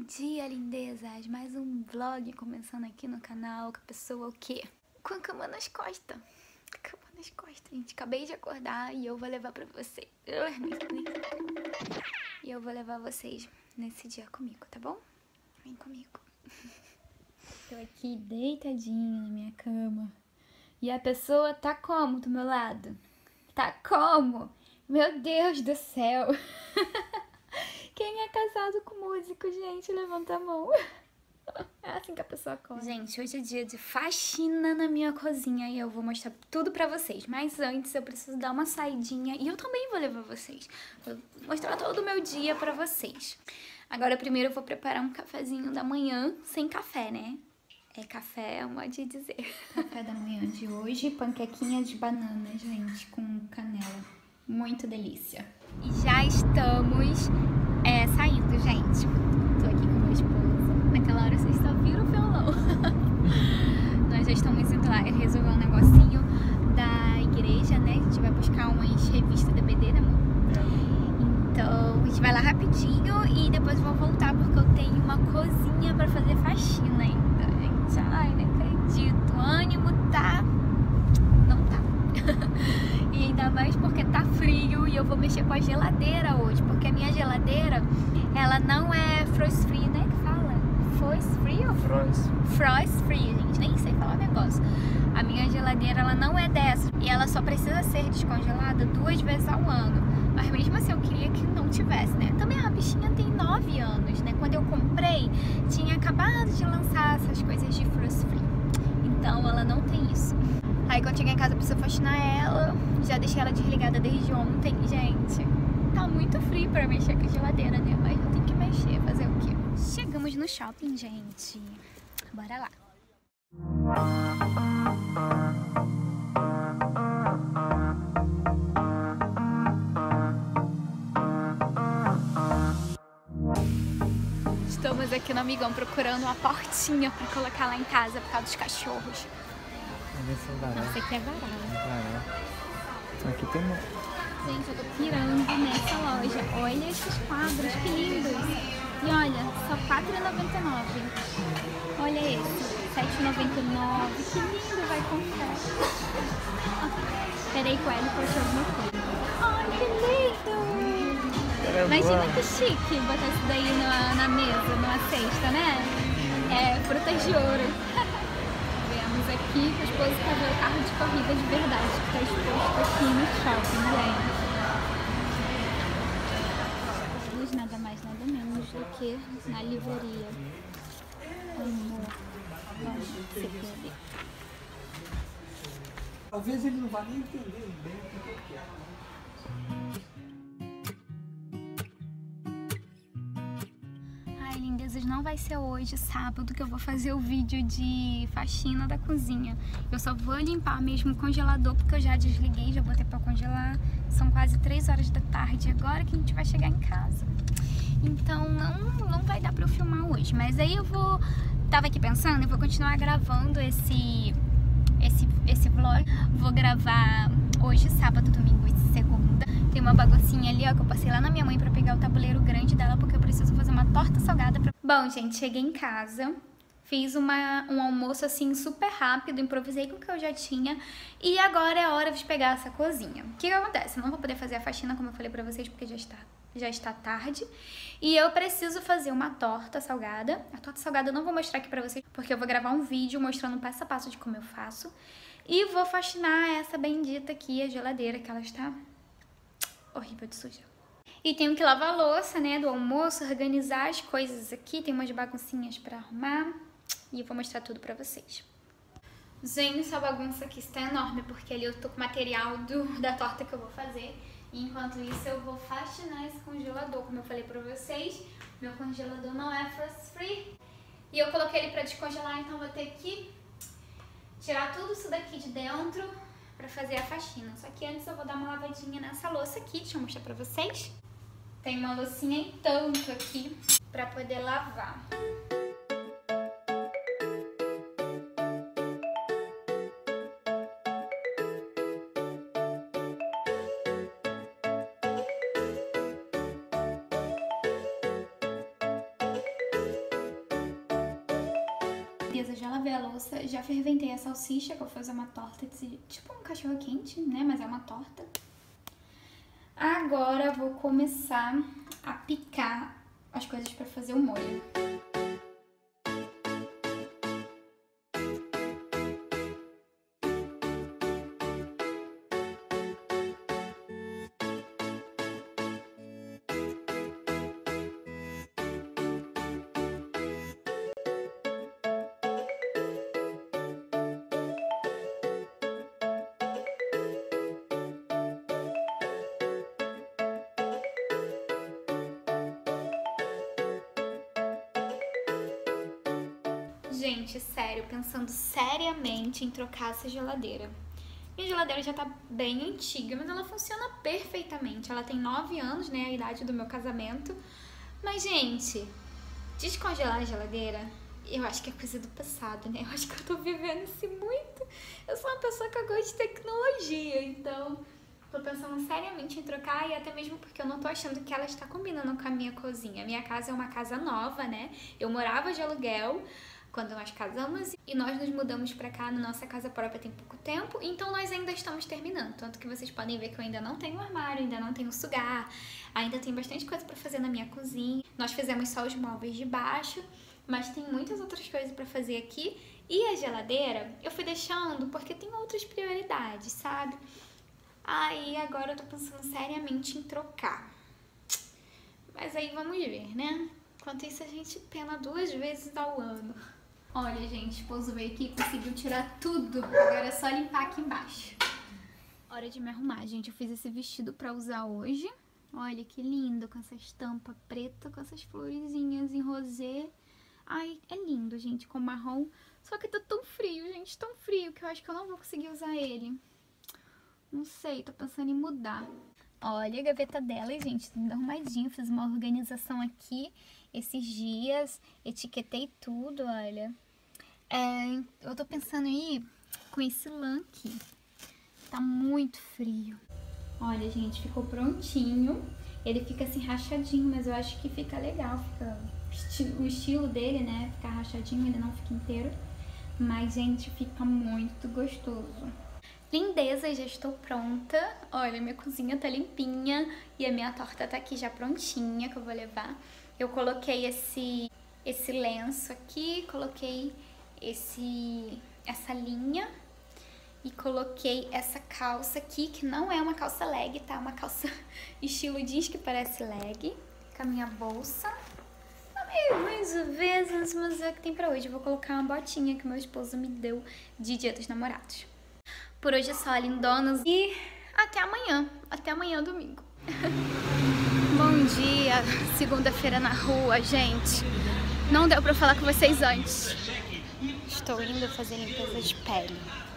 Bom dia, lindezas! Mais um vlog começando aqui no canal com a pessoa o quê? Com a cama nas costas. Cama nas costas, gente. Acabei de acordar e eu vou levar pra vocês. E eu vou levar vocês nesse dia comigo, tá bom? Vem comigo. Tô aqui deitadinha na minha cama. E a pessoa tá como do meu lado? Tá como? Meu Deus do céu! Quem é casado com músico, gente? Levanta a mão. É assim que a pessoa acorda. Gente, hoje é dia de faxina na minha cozinha e eu vou mostrar tudo pra vocês. Mas antes eu preciso dar uma saidinha e eu também vou levar vocês. Vou mostrar todo o meu dia pra vocês. Agora primeiro eu vou preparar um cafezinho da manhã sem café, né? É café, é um modo de dizer. Café da manhã de hoje, panquequinha de banana, gente, com canela. Muito delícia. E já estamos saindo, gente. Tô aqui com meu esposo. Naquela hora vocês só viram o violão. Nós já estamos indo lá resolver um negocinho da igreja, né? A gente vai buscar umas revistas DBD, né, amor? Então, a gente vai lá rapidinho e depois eu vou voltar porque eu tenho uma cozinha pra fazer faxina ainda, gente. Ai, não acredito. O ânimo tá... não tá. E ainda mais porque tá frio e eu vou mexer com a geladeira hoje, porque a minha geladeira, ela não é frost free, né, que fala? Frost free ou frost free, gente, nem sei falar o negócio. A minha geladeira, ela não é dessa e ela só precisa ser descongelada 2 vezes ao ano. Mas mesmo assim eu queria que não tivesse, né? Também a bichinha tem 9 anos, né? Quando eu comprei, tinha acabado de lançar essas coisas de frost free. Então ela não tem isso. Aí quando chegar em casa eu preciso faxinar ela. Já deixei ela desligada desde ontem, gente. Tá muito frio pra mexer com a geladeira, né? Mas eu tenho que mexer, fazer o quê? Chegamos no shopping, gente. Bora lá. Estamos aqui no Amigão procurando uma portinha pra colocar lá em casa por causa dos cachorros. Nossa, aqui é barato. Aqui tem uma... Gente, eu tô pirando nessa loja. Olha esses quadros, que lindos. E olha, só R$4,99. Olha esse, R$7,99. Que lindo, vai comprar. Peraí que o Hélio postou alguma coisa. Ai, que lindo. Imagina que chique botar isso daí na mesa, numa cesta, né? É, frutas de ouro. Aqui, o esposo quer ver o carro de corrida de verdade que está exposto aqui no shopping, gente. Nada mais, nada menos do que na livraria. Amor, vamos se perder. Talvez ele não vá nem entender bem o que eu quero. Lindezas, não vai ser hoje, sábado, que eu vou fazer o vídeo de faxina da cozinha. Eu só vou limpar mesmo o congelador, porque eu já desliguei, já botei pra congelar. São quase 3 horas da tarde, agora que a gente vai chegar em casa. Então não vai dar pra eu filmar hoje. Mas aí eu vou... Tava aqui pensando, eu vou continuar gravando esse vlog. Vou gravar hoje, sábado, domingo e segunda. Tem uma baguncinha ali, ó, que eu passei lá na minha mãe pra pegar o tabuleiro grande dela, porque eu preciso fazer uma torta salgada. Bom, gente, cheguei em casa, fiz um almoço, assim, super rápido, improvisei com o que eu já tinha, e agora é a hora de pegar essa cozinha. O que acontece? Eu não vou poder fazer a faxina, como eu falei pra vocês, porque já está tarde, e eu preciso fazer uma torta salgada. A torta salgada eu não vou mostrar aqui pra vocês, porque eu vou gravar um vídeo mostrando passo a passo de como eu faço, e vou faxinar essa bendita aqui, a geladeira, que ela está... horrível de suja. E tenho que lavar a louça, né, do almoço, organizar as coisas aqui. Tem umas baguncinhas pra arrumar. E eu vou mostrar tudo pra vocês. Gente, essa bagunça aqui está enorme, porque ali eu tô com o material da torta que eu vou fazer. E enquanto isso eu vou faxinar esse congelador. Como eu falei pra vocês, meu congelador não é frost free. E eu coloquei ele pra descongelar, então vou ter que tirar tudo isso daqui de dentro pra fazer a faxina. Só que antes eu vou dar uma lavadinha nessa louça aqui, deixa eu mostrar pra vocês. Tem uma loucinha em tanto aqui pra poder lavar. Lindeza, já lavei a louça, já ferventei a salsicha, que eu vou fazer uma torta, tipo um cachorro quente, né? Mas é uma torta. Agora eu vou começar a picar as coisas pra fazer o molho. Gente, sério, pensando seriamente em trocar essa geladeira. Minha geladeira já tá bem antiga, mas ela funciona perfeitamente. Ela tem 9 anos, né, a idade do meu casamento. Mas, gente, descongelar a geladeira, eu acho que é coisa do passado, né? Eu acho que eu tô vivendo isso muito. Eu sou uma pessoa que gosta de tecnologia, então tô pensando seriamente em trocar, e até mesmo porque eu não tô achando que ela está combinando com a minha cozinha. A minha casa é uma casa nova, né? Eu morava de aluguel quando nós casamos e nós nos mudamos pra cá na nossa casa própria tem pouco tempo, então nós ainda estamos terminando. Tanto que vocês podem ver que eu ainda não tenho armário, ainda não tenho sugar, ainda tem bastante coisa pra fazer na minha cozinha. Nós fizemos só os móveis de baixo, mas tem muitas outras coisas pra fazer aqui. E a geladeira eu fui deixando porque tem outras prioridades, sabe? Aí agora eu tô pensando seriamente em trocar. Mas aí vamos ver, né? Enquanto isso a gente pena 2 vezes ao ano. Olha, gente, o esposo veio aqui e conseguiu tirar tudo. Agora é só limpar aqui embaixo. Hora de me arrumar, gente. Eu fiz esse vestido pra usar hoje. Olha que lindo, com essa estampa preta, com essas florezinhas em rosé. Ai, é lindo, gente, com marrom. Só que tá tão frio, gente, tão frio, que eu acho que eu não vou conseguir usar ele. Não sei, tô pensando em mudar. Olha a gaveta dela, gente, tudo arrumadinho. Fiz uma organização aqui esses dias, etiquetei tudo, olha. Eu tô pensando em ir com esse lã aqui. Tá muito frio. Olha, gente, ficou prontinho. Ele fica assim rachadinho, mas eu acho que fica legal. Fica o estilo dele, né? Ficar rachadinho, ele não fica inteiro. Mas, gente, fica muito gostoso. Lindeza, já estou pronta. Olha, minha cozinha tá limpinha e a minha torta tá aqui já prontinha, que eu vou levar. Eu coloquei esse lenço aqui, coloquei essa linha e coloquei essa calça aqui, que não é uma calça leg, tá? Uma calça estilo jeans que parece leg, com a minha bolsa. Tá meio mais ou menos, mas é o que tem pra hoje. Eu vou colocar uma botinha que meu esposo me deu de Dia dos Namorados. Por hoje é só, lindonas, e até amanhã domingo. Bom dia, segunda-feira na rua, gente. Não deu pra falar com vocês antes. Estou indo fazer limpeza de pele.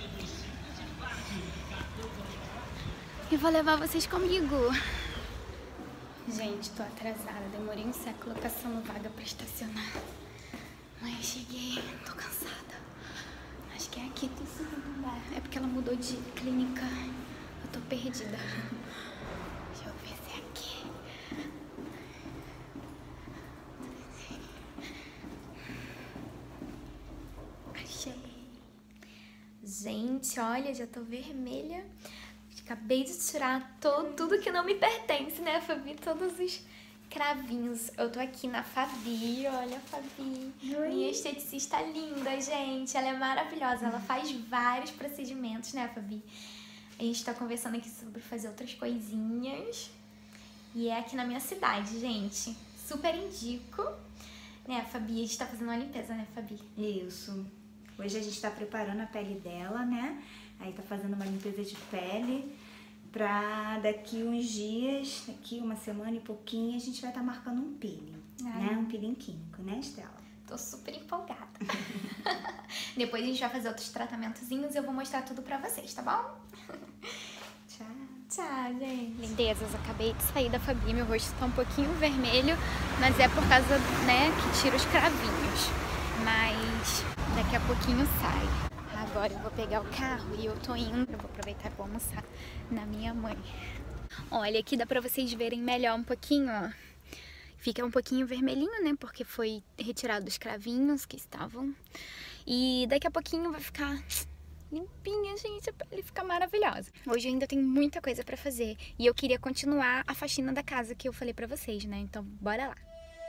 E vou levar vocês comigo. Gente, tô atrasada, demorei um século caçando vaga pra estacionar. Mas cheguei, tô cansada. Acho que é aqui, tem segundo lugar. É porque ela mudou de clínica. Eu tô perdida. Deixa eu ver se é aqui. Achei. Gente, olha, já tô vermelha. Acabei de tirar tudo que não me pertence, né, Fabi? Todos os cravinhos. Eu tô aqui na Fabi, olha a Fabi. Oi. Minha esteticista linda, gente. Ela é maravilhosa. Ela faz vários procedimentos, né, Fabi? A gente tá conversando aqui sobre fazer outras coisinhas. E é aqui na minha cidade, gente. Super indico. Né, Fabi? A gente tá fazendo uma limpeza, né, Fabi? Isso. Hoje a gente tá preparando a pele dela, né? Aí tá fazendo uma limpeza de pele pra daqui uns dias, daqui uma semana e pouquinho, a gente vai estar marcando um peeling, né? Um peeling químico, né, Estela? Tô super empolgada. Depois a gente vai fazer outros tratamentozinhos e eu vou mostrar tudo pra vocês, tá bom? Tchau. Tchau, gente. Lindezas, acabei de sair da Fabi, meu rosto tá um pouquinho vermelho, mas é por causa, né, que tira os cravinhos. Mas daqui a pouquinho sai. Agora eu vou pegar o carro e eu tô indo. Eu vou aproveitar e vou almoçar na minha mãe. Olha, aqui dá pra vocês verem melhor um pouquinho, ó. Fica um pouquinho vermelhinho, né? Porque foi retirado os cravinhos que estavam. E daqui a pouquinho vai ficar limpinha, gente. A pele fica maravilhosa. Hoje eu ainda tenho muita coisa pra fazer. E eu queria continuar a faxina da casa que eu falei pra vocês, né? Então, bora lá.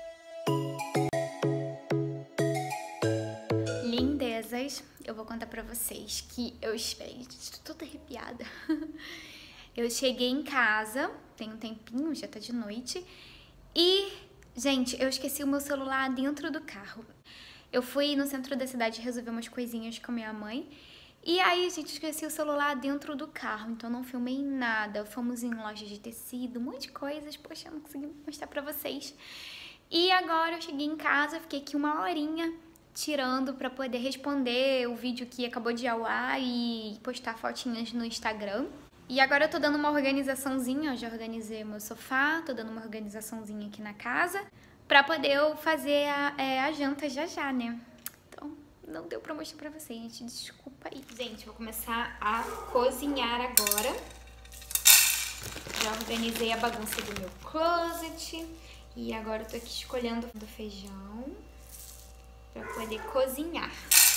Lindezas, eu vou contar pra vocês que eu espero. Tô toda arrepiada. Eu cheguei em casa, tem um tempinho, já tá de noite. E, gente, eu esqueci o meu celular dentro do carro. Eu fui no centro da cidade resolver umas coisinhas com a minha mãe. E aí, gente, esqueci o celular dentro do carro. Então, não filmei nada. Fomos em lojas de tecido, um monte de coisas. Poxa, eu não consegui mostrar pra vocês. E agora eu cheguei em casa, fiquei aqui uma horinha tirando pra poder responder o vídeo que acabou de ir ao ar e postar fotinhas no Instagram. E agora eu tô dando uma organizaçãozinha, eu já organizei o meu sofá, tô dando uma organizaçãozinha aqui na casa pra poder eu fazer a janta já, né? Então, não deu pra mostrar pra vocês, gente, desculpa aí. Gente, vou começar a cozinhar agora. Já organizei a bagunça do meu closet e agora eu tô aqui escolhendo do feijão pra poder cozinhar.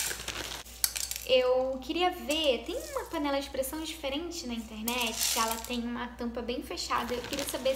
Eu queria ver, tem uma panela de pressão diferente na internet, que ela tem uma tampa bem fechada. Eu queria saber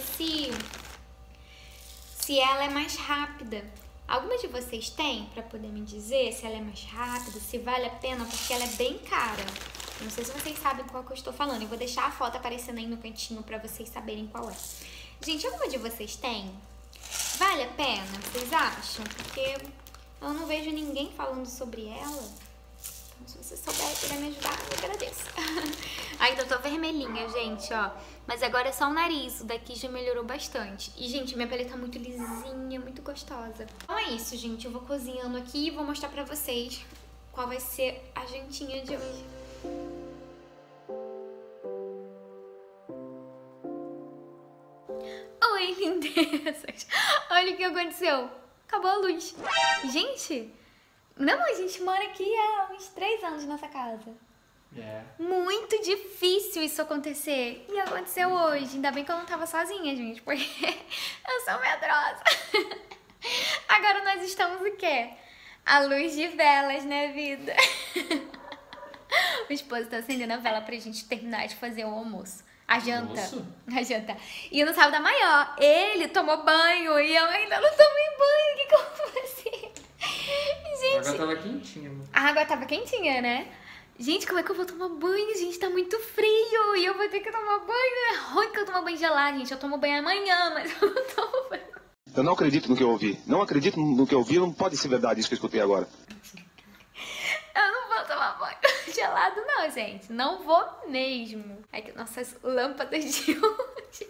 se ela é mais rápida. Alguma de vocês tem pra poder me dizer se ela é mais rápida, se vale a pena, porque ela é bem cara. Eu não sei se vocês sabem qual que eu estou falando. Eu vou deixar a foto aparecendo aí no cantinho pra vocês saberem qual é. Gente, alguma de vocês tem? Vale a pena? Vocês acham? Porque eu não vejo ninguém falando sobre ela. Se você souber e puder me ajudar, eu agradeço. Ainda tô vermelhinha, gente, ó. Mas agora é só o nariz. O daqui já melhorou bastante. E, gente, minha pele tá muito lisinha, muito gostosa. Então é isso, gente. Eu vou cozinhando aqui e vou mostrar pra vocês qual vai ser a jantinha de hoje. Oi, lindezas. Olha o que aconteceu. Acabou a luz. Gente... Não, a gente mora aqui há uns 3 anos nessa casa. Muito difícil isso acontecer. E aconteceu hoje. Ainda bem que eu não tava sozinha, gente, porque eu sou medrosa. Agora nós estamos o quê? À luz de velas, né, vida? O esposo tá acendendo a vela pra gente terminar de fazer o almoço. A janta. A janta. E no sábado da manhã, ele tomou banho e eu ainda não tomei banho. O que eu vou fazer? Gente, a água tava quentinha, mano. A água tava quentinha, né? Gente, como é que eu vou tomar banho? Gente, tá muito frio e eu vou ter que tomar banho. É ruim que eu tomo banho gelado, gente. Eu tomo banho amanhã, mas eu não tomo banho. Eu não acredito no que eu ouvi. Não acredito no que eu ouvi. Não pode ser verdade isso que eu escutei agora. Eu não vou tomar banho gelado, não, gente. Não vou mesmo. Aqui, nossas lâmpadas de hoje.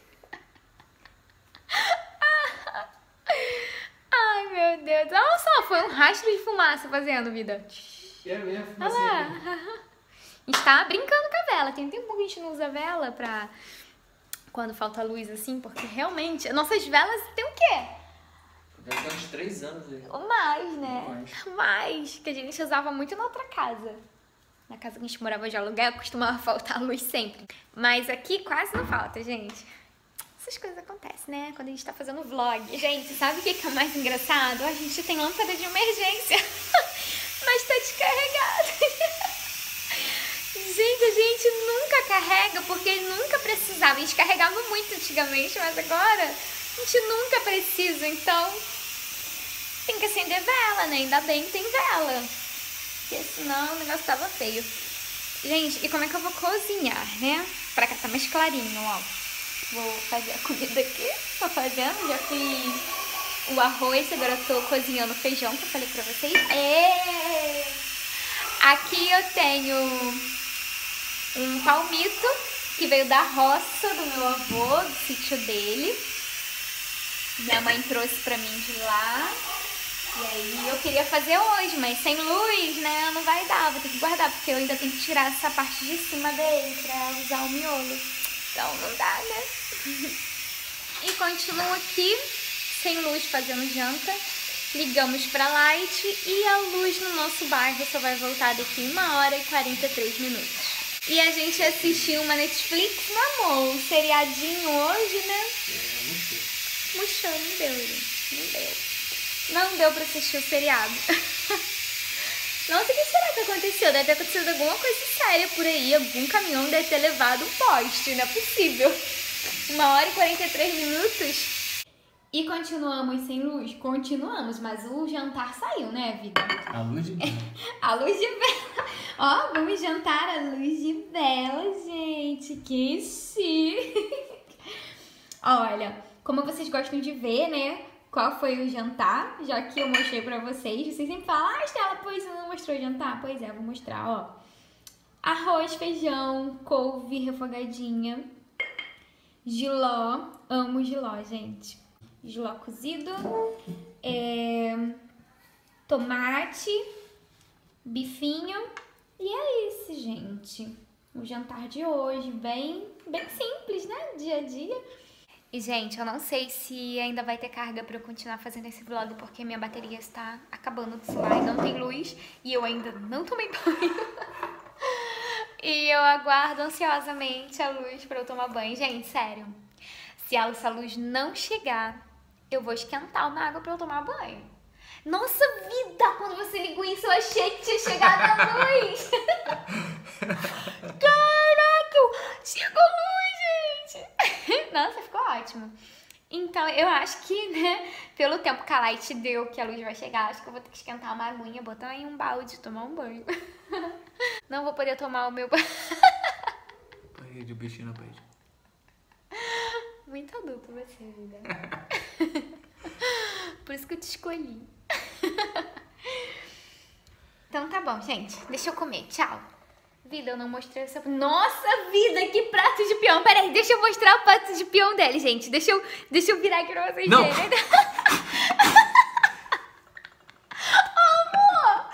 Ai, meu Deus. Olha só, foi um rastro de fumaça fazendo, vida. É mesmo, olha lá. A gente tá brincando com a vela. Tem tempo que a gente não usa vela pra quando falta luz, assim, porque realmente... Nossas velas tem o quê? Deve ter uns 3 anos aí. Ou mais, né? Mais. Que a gente usava muito na outra casa. Na casa que a gente morava de aluguel, costumava faltar luz sempre. Mas aqui quase não falta, gente. Essas coisas acontecem, né? Quando a gente tá fazendo vlog. Gente, sabe o que é o mais engraçado? A gente tem lâmpada de emergência, mas tá descarregada. Gente, a gente nunca carrega, porque nunca precisava. A gente carregava muito antigamente, mas agora a gente nunca precisa. Então, tem que acender vela, né? Ainda bem que tem vela, porque senão o negócio tava feio. Gente, e como é que eu vou cozinhar, né? Pra cá tá mais clarinho, ó. Vou fazer a comida aqui, tô fazendo, já fiz o arroz, agora eu tô cozinhando o feijão que eu falei pra vocês. Aqui eu tenho um palmito que veio da roça do meu avô, do sítio dele. Minha mãe trouxe pra mim de lá. E aí eu queria fazer hoje, mas sem luz, né, não vai dar, vou ter que guardar, porque eu ainda tenho que tirar essa parte de cima dele pra usar o miolo. Então não dá, né? E continuo aqui, sem luz, fazendo janta. Ligamos pra light e a luz no nosso bairro só vai voltar daqui 1h e 43 minutos. E a gente assistiu uma Netflix, meu amor, um seriadinho hoje, né? Murchando, deu, gente. Não deu pra assistir o seriado. Nossa, o que será que aconteceu? Deve ter acontecido alguma coisa séria por aí. Algum caminhão deve ter levado um poste, não é possível. 1h43. E continuamos sem luz? Continuamos, mas o jantar saiu, né, vida? A luz de vela. A luz de vela. Ó, vamos jantar à luz de vela, gente. Que chique. Olha, como vocês gostam de ver, né? Qual foi o jantar, já que eu mostrei pra vocês. Vocês sempre falam, Estela, pois você não mostrou o jantar? Pois é, vou mostrar, ó. Arroz, feijão, couve refogadinha, jiló. Amo jiló, gente. Jiló cozido, tomate, bifinho. E é isso, gente. O jantar de hoje, bem simples, né? Dia a dia. E, gente, eu não sei se ainda vai ter carga pra eu continuar fazendo esse vlog, porque minha bateria está acabando de celular e não tem luz. E eu ainda não tomei banho. E eu aguardo ansiosamente a luz pra eu tomar banho. Gente, sério. Se essa luz não chegar, eu vou esquentar uma água pra eu tomar banho. Nossa vida! Quando você ligou isso, eu achei que tinha chegado a luz. Caraca! Chegou luz, gente! Nossa, ficou ótimo. Então, eu acho que, né, pelo tempo que a Light deu que a luz vai chegar, acho que eu vou ter que esquentar uma aguinha, botar em um balde e tomar um banho. Não vou poder tomar o meu banho. Parede, o bichinho na parede. Muito adulto você, vida. Por isso que eu te escolhi. Então tá bom, gente. Deixa eu comer. Tchau. Vida, eu não mostrei o seu... Nossa, vida, que prato de peão. Peraí, deixa eu mostrar o prato de peão dele, gente. Deixa eu virar aqui pra vocês verem. Amor!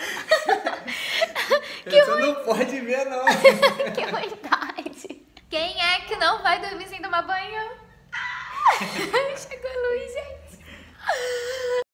Você não pode ver, não. Que vontade. Quem é que não vai dormir sem tomar banho? Chegou a luz, gente.